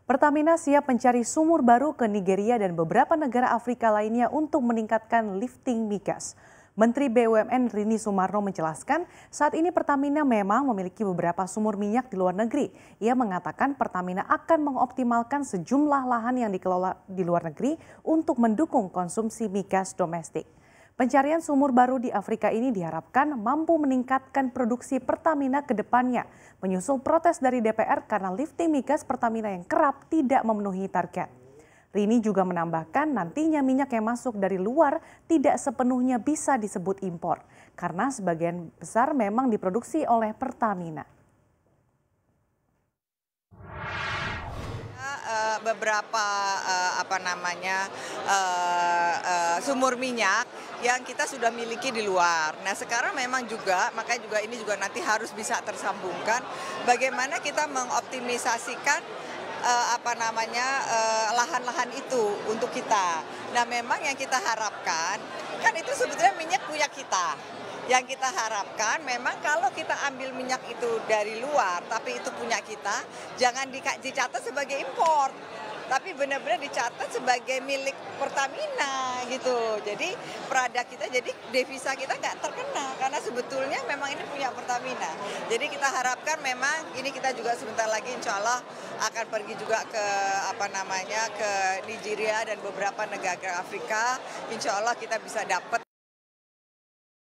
Pertamina siap mencari sumur baru ke Nigeria dan beberapa negara Afrika lainnya untuk meningkatkan lifting migas. Menteri BUMN Rini Sumarno menjelaskan saat ini Pertamina memang memiliki beberapa sumur minyak di luar negeri. Ia mengatakan Pertamina akan mengoptimalkan sejumlah lahan yang dikelola di luar negeri untuk mendukung konsumsi migas domestik. Pencarian sumur baru di Afrika ini diharapkan mampu meningkatkan produksi Pertamina ke depannya, menyusul protes dari DPR karena lifting migas Pertamina yang kerap tidak memenuhi target. Rini juga menambahkan nantinya minyak yang masuk dari luar tidak sepenuhnya bisa disebut impor, karena sebagian besar memang diproduksi oleh Pertamina. Beberapa sumur minyak yang kita sudah miliki di luar. Nah sekarang memang juga, makanya juga ini juga nanti harus bisa tersambungkan bagaimana kita mengoptimisasikan lahan-lahan itu untuk kita. Nah memang yang kita harapkan kan itu sebetulnya minyak punya kita. Yang kita harapkan memang kalau kita ambil minyak itu dari luar, tapi itu punya kita, jangan dicatat sebagai impor, tapi benar-benar dicatat sebagai milik Pertamina gitu. Jadi produk kita, jadi devisa kita nggak terkena karena sebetulnya memang ini punya Pertamina. Jadi kita harapkan memang ini kita juga sebentar lagi insya Allah akan pergi juga ke ke Nigeria dan beberapa negara Afrika. Insya Allah kita bisa dapat